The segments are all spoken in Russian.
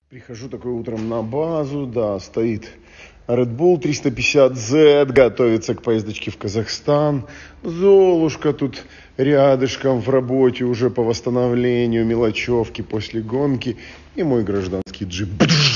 Прихожу такой утром на базу, да, стоит Red Bull 350Z, готовится к поездочке в Казахстан. Золушка тут рядышком в работе уже по восстановлению мелочевки после гонки. И мой гражданский джип.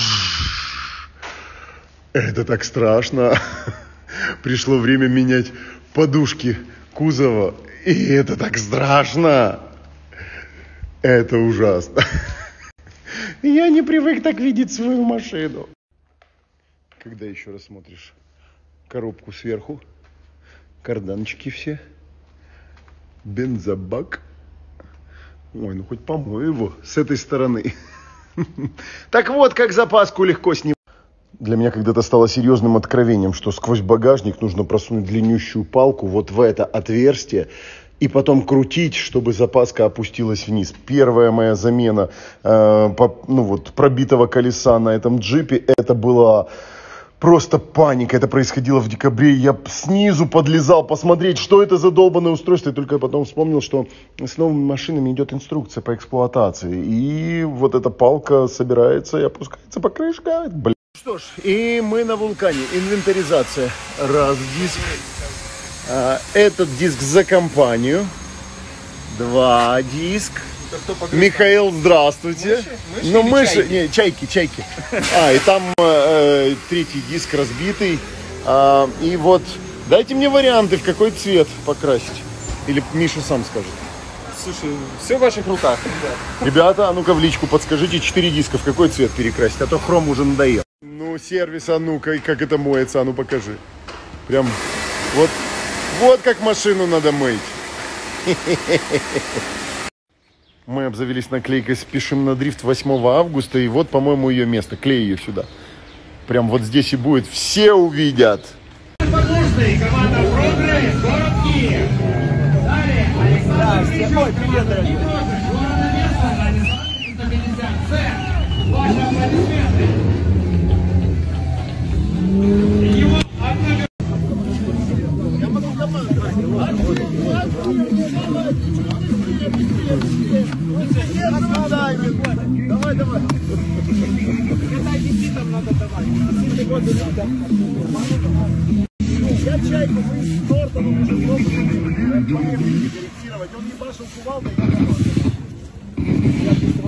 Это так страшно. Пришло время менять подушки кузова. И это так страшно. Это ужасно. Я не привык так видеть свою машину. Когда еще раз смотришь коробку сверху, карданчики все, бензобак. Ой, ну хоть помою его с этой стороны. Так вот, как запаску легко снимать. Для меня когда-то стало серьезным откровением, что сквозь багажник нужно просунуть длиннющую палку вот в это отверстие и потом крутить, чтобы запаска опустилась вниз. Первая моя замена пробитого колеса на этом джипе, это была просто паника. Это происходило в декабре. Я снизу подлезал посмотреть, что это за долбанное устройство. И только потом вспомнил, что с новыми машинами идет инструкция по эксплуатации. И вот эта палка собирается и опускается по крышке. Блин. Что ж, и мы на вулкане. Инвентаризация. Раз диск. Этот диск за компанию. 2 диск. Михаил, здравствуйте. Мыши? Не, чайки. И там 3-й диск разбитый. И вот, дайте мне варианты, в какой цвет покрасить. Или Миша сам скажет. Слушай, все в ваших руках. Ребята, а ну-ка в личку подскажите, 4 диска в какой цвет перекрасить, а то хром уже надоел. Ну, сервис, а ну-ка, как это моется, а ну покажи. Прям вот как машину надо мыть. Мы обзавелись наклейкой «Спешим на дрифт» 8 августа. И вот, по-моему, ее место. Клей ее сюда. Прям вот здесь и будет. Все увидят. Команда «Прогресс», город Киев. Далее Александр Грищук, команда «Непрогресс», город Одесса, 150C. Ваши аплодисменты. Его одна... Давай. Это надо давать. Я чайку с тортом уже корректировать. Он не башил кувалдой.